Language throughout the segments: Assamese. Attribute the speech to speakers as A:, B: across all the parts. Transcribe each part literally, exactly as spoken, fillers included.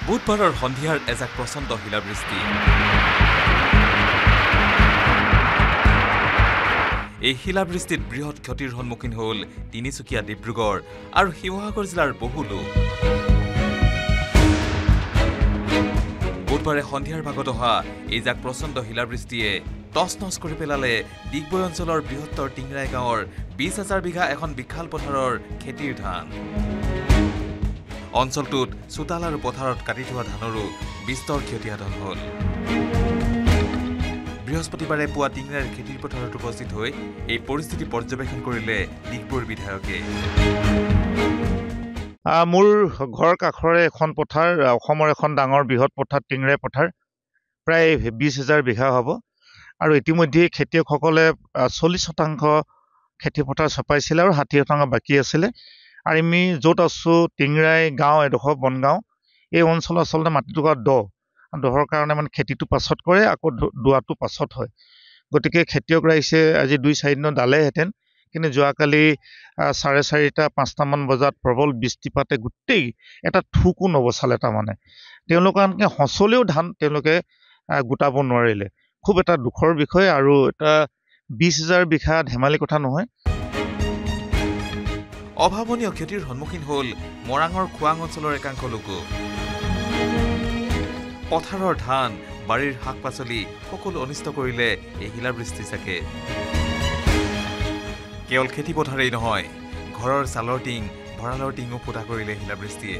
A: বুধবাৰৰ সন্ধিয়াৰ এজাক প্ৰচণ্ড শিলাবৃষ্টি এই শিলাবৃষ্টিত বৃহৎ ক্ষতিৰ সন্মুখীন হ'ল তিনিচুকীয়া ডিব্ৰুগড় আৰু শিৱসাগৰ জিলাৰ বহু লোক বুধবাৰে সন্ধিয়াৰ ভাগত অহা এই জাক প্ৰচণ্ড শিলাবৃষ্টিয়ে টছ নছ কৰি পেলালে ডিগবৈ অঞ্চলৰ বৃহত্তৰ টিংৰাই গাঁৱৰ বিশ হাজাৰ বিঘা এখন বিশাল পথাৰৰ খেতিৰ ধান অঞ্চলটোত চোতাল আৰু পথাৰত কাটি থোৱা ধানৰো বিস্তৰ ক্ষতিসাধন হ'ল বৃহস্পতিবাৰে পুৱা টিংৰাইৰ খেতিৰ পথাৰত উপস্থিত হৈ এই পৰিস্থিতি পৰ্যবেক্ষণ কৰিলে ডিগবৈৰ বিধায়কে
B: মোৰ ঘৰ কাষৰে এখন পথাৰ অসমৰ এখন ডাঙৰ বৃহৎ পথাৰ টিংৰাই পথাৰ প্ৰায় বিশ হাজাৰ বিঘা হ'ব আৰু ইতিমধ্যে খেতিয়কসকলে চল্লিছ শতাংশ খেতি পথাৰ চপাইছিলে আৰু ষাঠি শতাংশ বাকী আছিলে আৰু আমি য'ত আছোঁ টিংৰাই গাঁও এডোখৰ বনগাঁও এই অঞ্চল আচলতে মাটিটুকুৰা দ দহৰ কাৰণে মানে খেতিটো পাছত কৰে আকৌ দোৱাটো পাছত হয় গতিকে খেতিয়ক ৰাইজে আজি দুই চাৰি দিনত দালেহেঁতেন কিন্তু যোৱাকালি চাৰে চাৰিটা পাঁচটামান বজাত প্ৰবল বৃষ্টিপাতে গোটেই এটা থুকো নবচালে তাৰমানে তেওঁলোকে আনকি সঁচলেও ধান তেওঁলোকে গোটাব নোৱাৰিলে খুব এটা দুখৰ বিষয় আৰু এটা বিশ হাজাৰ বিঘা ধেমালি কথা নহয়
A: অভাৱনীয় ক্ষতিৰ সন্মুখীন হ'ল মৰাঙৰ খোৱাং অঞ্চলৰ একাংশ লোকো পথাৰৰ ধান বাৰীৰ শাক পাচলি সকলো অনিষ্ট কৰিলে এই শিলাবৃষ্টি চাকে কেৱল খেতি পথাৰেই নহয় ঘৰৰ চালৰ টিং ভঁৰালৰ টিঙো ফুটা কৰিলে শিলাবৃষ্টিয়ে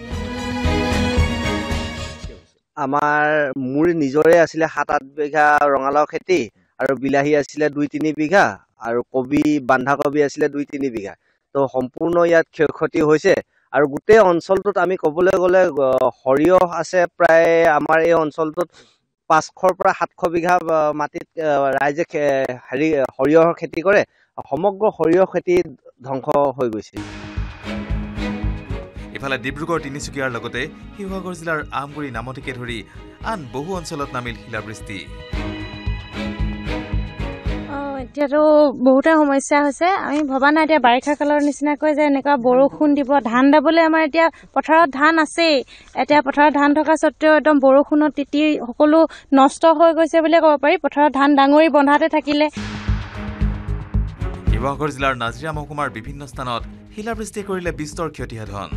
C: আমাৰ মোৰ নিজৰে আছিলে সাত আঠ বিঘা ৰঙালাও খেতি আৰু বিলাহী আছিলে দুই তিনি বিঘা আৰু কবি বন্ধাকবি আছিলে দুই তিনি বিঘা তো সম্পূৰ্ণ ইয়াত ক্ষয়ক্ষতি হৈছে আৰু গোটেই অঞ্চলটোত আমি ক'বলৈ গ'লে সৰিয়হ আছে প্ৰায় আমাৰ এই অঞ্চলটোত পাঁচশৰ পৰা সাতশ বিঘা মাটিত ৰাইজে হেৰি সৰিয়হৰ খেতি কৰে সমগ্ৰ সৰিয়হ খেতি ধ্বংস হৈ গৈছে
A: ইফালে ডিব্ৰুগড় তিনিচুকীয়াৰ লগতে শিৱসাগৰ জিলাৰ আমগুৰি নামতিকে ধৰি আন বহু অঞ্চলত নামিল শিলাবৃষ্টি
D: এতিয়াতো বহুতে সমস্যা হৈছে আমি ভবা নাই এতিয়া বাৰিষা কালৰ নিচিনাকৈ যে এনেকুৱা বৰষুণ দিব ধান দাবলৈ আমাৰ এতিয়া পথাৰত ধান আছেই এতিয়া পথাৰত ধান থকা স্বত্তেও একদম বৰষুণত তিতি সকলো নষ্ট হৈ গৈছে বুলি ক'ব পাৰি পথাৰত ধান ডাঙৰি বন্ধাতে থাকিলে
A: শিৱসাগৰ জিলাৰ নাজিৰা মহকুমাৰ বিভিন্ন স্থানত শিলাবৃষ্টি কৰিলে বিস্তৰ ক্ষতিসাধন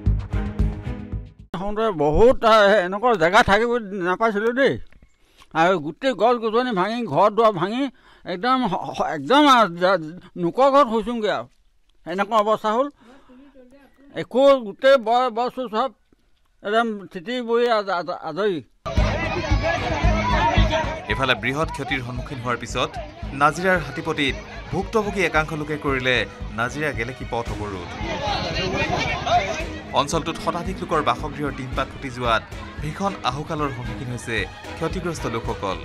E: বহুত এনেকুৱা জেগা থাকিব নাপাইছিলোঁ দেই আৰু গোটেই গছ গছনি ভাঙি ঘৰ দুৱাৰ ভাঙি একদম একদম নোকৰ ঘৰত হৈছোঁগৈ আৰু এনেকুৱা অৱস্থা হ'ল একো গোটেই বস্তু চব একদম তিতি বহি আজৰি
A: এফালে বৃহৎ ক্ষতিৰ সন্মুখীন হোৱাৰ পিছত নাজিৰাৰ হাতীপতিত ভুক্তভোগী একাংশ লোকে কৰিলে নাজিৰা গেলেকী পথ অৱৰোধ অঞ্চলটোত শতাধিক লোকৰ বাসগৃহৰ টিনপাত ফুটি যোৱাত ভীষণ আহুকালৰ সন্মুখীন হৈছে ক্ষতিগ্ৰস্ত লোকসকল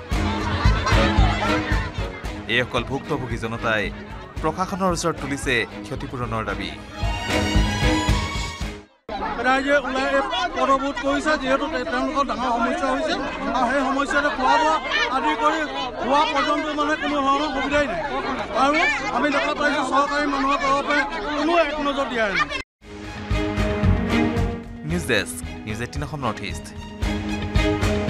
A: এইসকল ভুক্তভোগী জনতাই প্ৰশাসনৰ ওচৰত তুলিছে ক্ষতিপূৰণৰ দাবী
F: ৰাইজে ওলাই পদবোধ কৰিছে যিহেতু তেওঁলোকৰ ডাঙৰ সমস্যা হৈছে আৰু সেই সমস্যাটো খোৱা বোৱা আদি কৰি খোৱা পৰ্যন্ত মানে কোনো ধৰণৰ সুবিধাই নাই আৰু আমি দেখা পাইছোঁ চৰকাৰী মানুহৰ তৰফে কোনো এক নজৰ দিয়া নাই
A: news desk news eighteen Assam north east